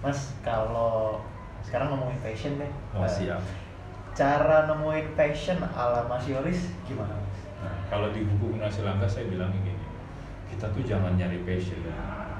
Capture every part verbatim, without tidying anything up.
Mas, kalau sekarang ngomongin passion deh. Oh siap. Cara nemuin passion ala Mas Yoris gimana Mas? Nah, kalau di buku Generasi Langka saya bilang gini, kita tuh jangan nyari passion ya.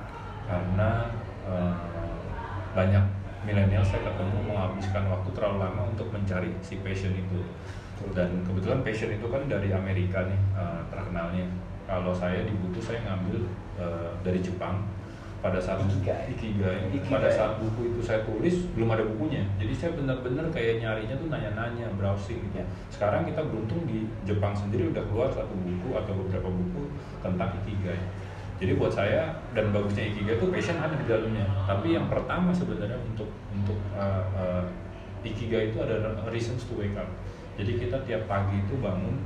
Karena uh, banyak milenial saya ketemu menghabiskan waktu terlalu lama untuk mencari si passion itu. Dan kebetulan passion itu kan dari Amerika nih uh, terkenalnya. Kalau saya di buku saya ngambil uh, dari Jepang. Pada saat Ikigai. Ikigai, Ikigai. pada saat buku itu saya tulis belum ada bukunya, jadi saya benar-benar kayak nyarinya tuh nanya-nanya, browsing gitu. Ya. Sekarang kita beruntung di Jepang sendiri udah keluar satu buku atau beberapa buku tentang Ikigai. Jadi buat saya, dan bagusnya Ikigai itu passion ada di dalamnya. Tapi yang pertama sebenarnya untuk untuk uh, uh, Ikigai itu ada reasons to wake up. Jadi kita tiap pagi itu bangun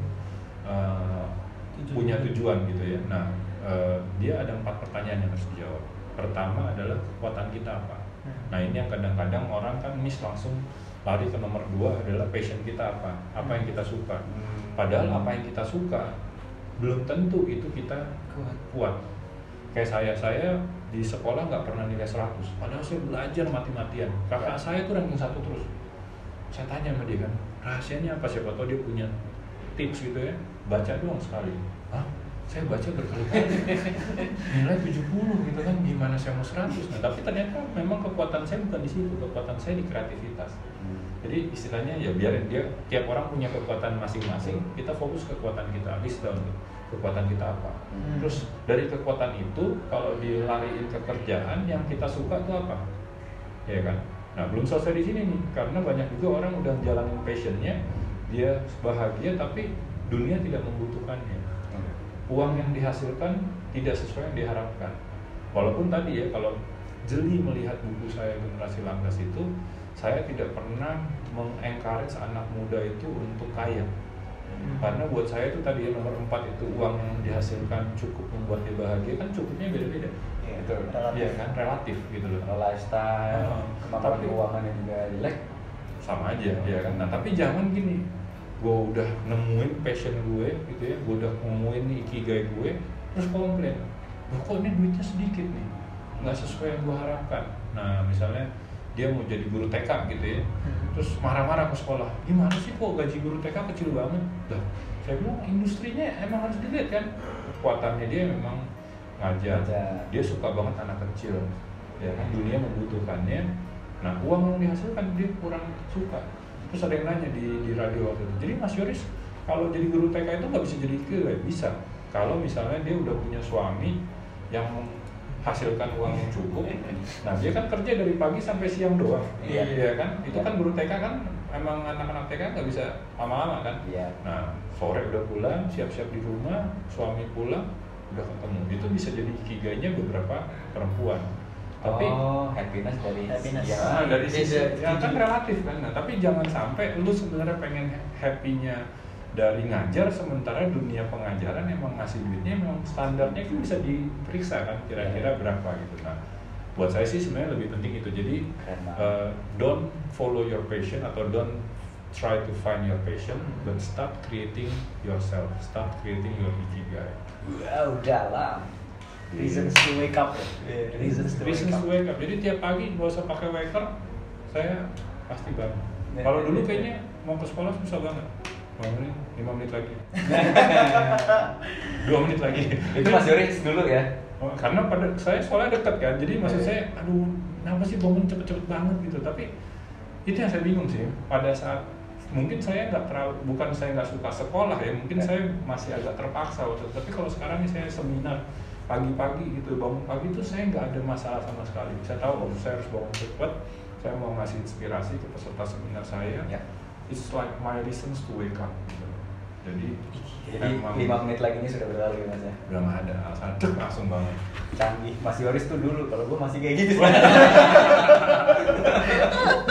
uh, tujuan. punya tujuan gitu ya. Nah uh, dia ada empat pertanyaan yang harus dijawab. Pertama adalah kekuatan kita apa. Nah ini yang kadang-kadang orang kan miss langsung lari ke nomor dua adalah passion kita apa, apa yang kita suka. Padahal apa yang kita suka belum tentu itu kita kuat. kuat. Kayak saya, saya di sekolah nggak pernah nilai seratus, padahal saya belajar mati-matian. Kakak saya tuh ranking satu terus. Saya tanya sama dia kan, rahasianya apa? Siapa tahu dia punya tips gitu ya. Baca doang sekali. Hah? Saya baca berkali-kali nilai tujuh puluh gitu kan, gimana saya mau seratus. Nah, tapi ternyata memang kekuatan saya bukan di situ, kekuatan saya di kreativitas. Jadi istilahnya ya biarin dia, tiap orang punya kekuatan masing-masing, kita fokus kekuatan kita, list down kekuatan kita apa. Terus dari kekuatan itu kalau dilariin ke kerjaan yang kita suka itu apa, ya kan. Nah belum selesai di sini nih, karena banyak juga orang udah jalanin passionnya, dia bahagia tapi dunia tidak membutuhkannya. Uang yang dihasilkan tidak sesuai yang diharapkan. Walaupun tadi ya, kalau jeli melihat buku saya Generasi Langkas itu, saya tidak pernah mengencourage anak muda itu untuk kaya. Hmm. Karena buat saya itu tadi ya, nomor empat itu uang yang dihasilkan cukup membuat dia bahagia, kan cukupnya beda-beda. Iya, betul. Iya kan, relatif gitu loh. Kalau lifestyle, uh, kemampuan keuangannya juga jelek, sama aja ya kan. Nah tapi jangan gini, gue udah nemuin passion gue gitu ya, gue udah nemuin nih ikigai gue, terus komplain, loh kok ini duitnya sedikit nih, nggak sesuai yang gue harapkan. Nah misalnya dia mau jadi guru T K gitu ya, terus marah-marah ke sekolah, gimana sih kok gaji guru T K kecil banget? Dah, saya bilang industrinya emang harus dilihat kan, kekuatannya dia memang ngajar, Ngajar. dia suka banget anak kecil, ya kan, dunia membutuhkannya. Nah uang yang dihasilkan dia kurang suka. Terus ada yang nanya di, di radio waktu itu, jadi Mas Yoris kalau jadi guru T K itu nggak bisa jadi ikigai? Bisa, kalau misalnya dia udah punya suami yang menghasilkan uang yang cukup. Nah dia kan kerja dari pagi sampai siang doang, iya, iya kan, itu iya. kan guru T K kan emang anak-anak T K nggak bisa lama-lama kan. Iya. Nah sore udah pulang, siap-siap di rumah, suami pulang udah ketemu, itu bisa jadi ikigainya beberapa perempuan. Tapi oh, happiness dari Happiness. ya, nah, dari sisi ya, ya kan relatif kan. Nah, tapi jangan sampai lu sebenarnya pengen happy-nya dari ngajar, sementara dunia pengajaran emang ngasih duitnya memang standarnya kan bisa diperiksa kan kira-kira berapa gitu. Nah, buat saya sih sebenarnya lebih penting itu. Jadi uh, don't follow your passion atau don't try to find your passion, but start creating yourself, start creating your ikigai. Wow, dalam. Reasons to wake up. Yeah, reasons to Reasons to wake up. wake up. Jadi tiap pagi nggak usah pakai waker, saya pasti bangun. Yeah, Kalau yeah, dulu yeah. kayaknya mau ke sekolah susah banget. Bangunin lima menit lagi. dua menit lagi. Itu Mas Yoris dulu ya? Oh, karena pada saya sekolah dekat kan, jadi maksud saya, aduh, kenapa sih bangun cepet-cepet banget gitu. Tapi itu yang saya bingung sih. Pada saat mungkin saya nggak terlalu, bukan saya nggak suka sekolah ya, mungkin saya masih agak terpaksa waktu itu. Tapi kalau sekarang nih saya seminar pagi-pagi gitu, bangun pagi itu saya nggak ada masalah sama sekali. Saya tahu oh, saya harus bangun cepat, saya mau ngasih inspirasi ke peserta seminar saya. Ya. It's like my reasons to wake up gitu. Jadi, Jadi emang lima menit lagi ini sudah berlalu ya Mas ya? udah nggak ada alasan, cek langsung bangun. Canggih, Mas Yoris tuh dulu, kalau gue masih kayak gitu.